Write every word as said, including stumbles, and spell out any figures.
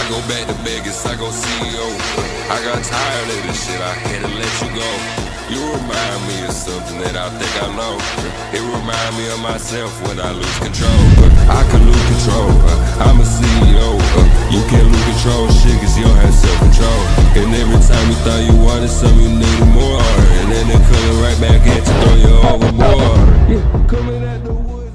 go back to Vegas, I go C E O. I got tired of this shit, I had to let you go. You remind me of something that I think I know. It remind me of myself when I lose control. I can lose control, I'm a C E O. You can't lose control, shit, cause you don't have self-control. And every time you thought you wanted something, you needed more. And then they coming right back at you, throw you overboard. Yeah, coming at the wood.